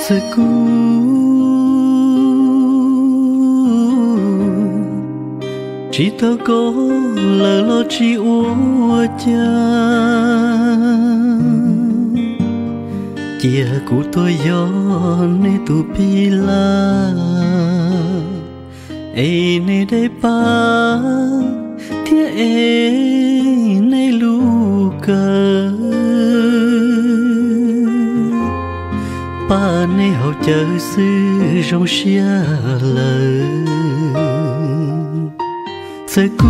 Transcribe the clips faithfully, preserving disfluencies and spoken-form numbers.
sự cũ chỉ tao có lỡ lo chỉ ua cha chia của tôi gió nơi tu pi la ấy nơi đây ba thiên ấy nơi lu cờ ba nơi hậu chờ sư rong xia lời sẽ cũ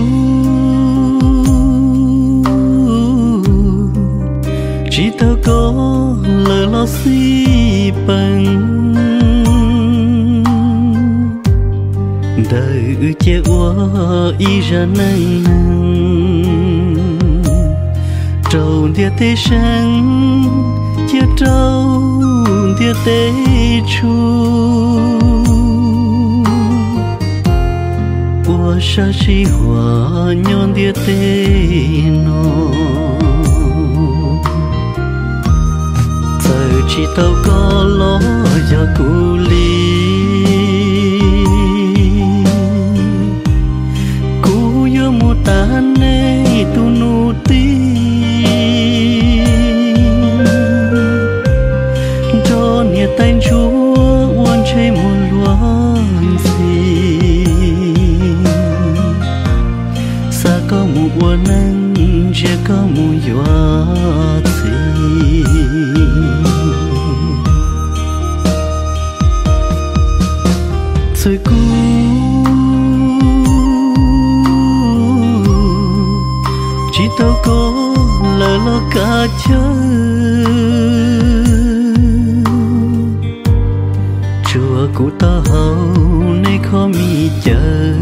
chỉ tao có lỡ lo si bằng đời che qua y ra nâng trâu dia tê sáng chia trâu dia tê chu sa chi hoa nhon dia tê no giờ chỉ tao có lo giờ cu li cu yo mu ta nei tu nu ti cho nia tay chúa uốn chơi một luồng gì có một uốn nắng chỉ có một gió gì rồi cũ chỉ tao có lỡ lo cả chơi chùa của tao hầu nay khó mi chờ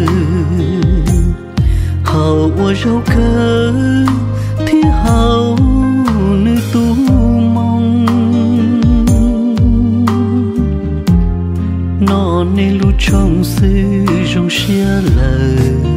hậu ua rau cơ thiên hậu nữ tu mong nó nên lu trong sư rong xia lời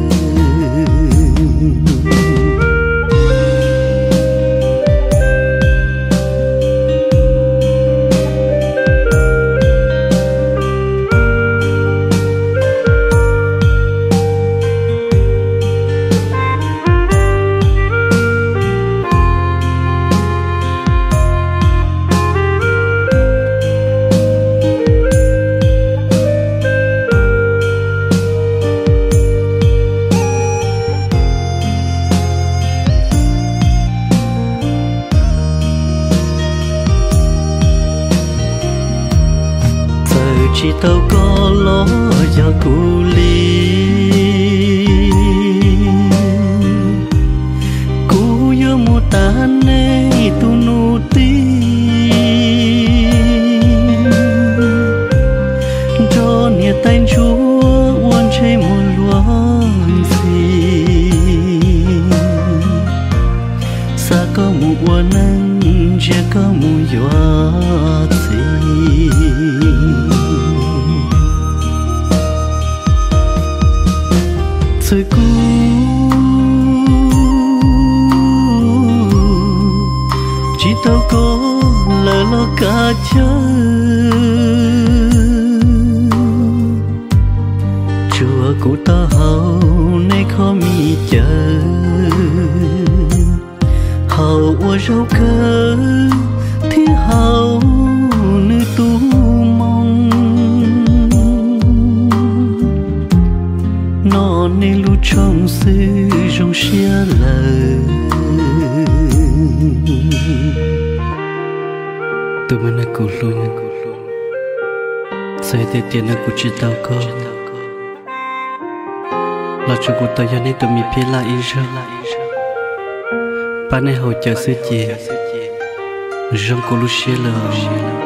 chỉ tao có lo giờ cu li cu yo mu ta nei tu nu ti cho nia tay chúa uốn chơi một luồng gì xa có một uốn nắng chỉ có một gió gì rồi cũ chỉ tao có lỡ lo cả chơi chùa của tao hầu nay khó mi chờ hầu ua rau cơ thiên hầu nữ tu mong nó nên lu trong sư rong xia lời tụi mình là cụ luôn sai tiền tiền là cụ chỉ tao có là cho cụ tao giờ này tụi mình phía lại ra bạn này hỗ trợ sư chị rong cụ lu xia lời